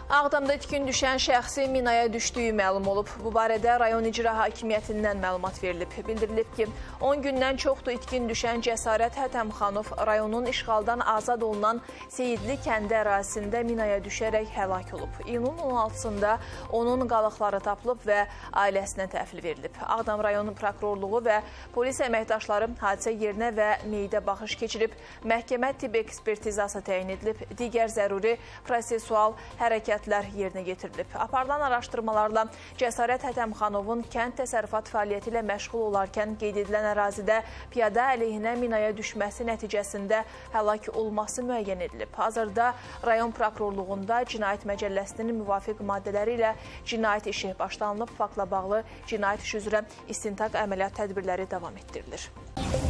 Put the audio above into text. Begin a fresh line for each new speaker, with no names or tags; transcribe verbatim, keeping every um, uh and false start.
Ağdamda itkin düşən şəxsi minaya düşdüyü məlum olub. Bu barədə rayon icra hakimiyyətindən məlumat verilib. Bildirilib ki, on gündən çoxdur itkin düşən Cəsarət Hətəmxanov rayonun işğaldan azad olunan Seyidli kəndi ərazisində minaya düşərək həlak olub. İyunun on altısında onun qalıqları tapılıb və ailəsinə təhvil verilib. Ağdam rayonu prokurorluğu və polis əməkdaşları hadisə yerinə və meyidə baxış keçirib, məhkəmə tibb ekspertizası təyin edilib, digər zəruri prosesual hərəkət yerinə getirilib. Aparılan araşdırmalarla Cəsarət Hətəmxanovun kənd təsərrüfat fəaliyyəti ilə məşğul olarkən qeyd edilən ərazidə piyada əleyhinə minaya düşməsi nəticəsində həlak olması müəyyən edilib. Hazırda rayon prokurorluğunda cinayət məcəlləsinin müvafiq maddələri ilə cinayət işi başlanılıb, faktla bağlı cinayət işi üzrə istintaq əməliyyat tədbirləri davam etdirilir.